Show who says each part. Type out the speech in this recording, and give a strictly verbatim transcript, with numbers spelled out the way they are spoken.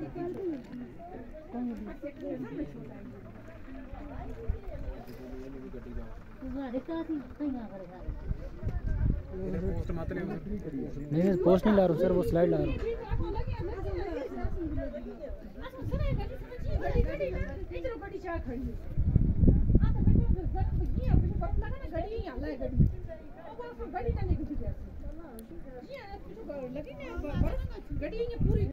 Speaker 1: नहीं पोस्ट नहीं ला रहा हूँ सर, वो स्लाइड ला रहा हूँ।
Speaker 2: गड्डी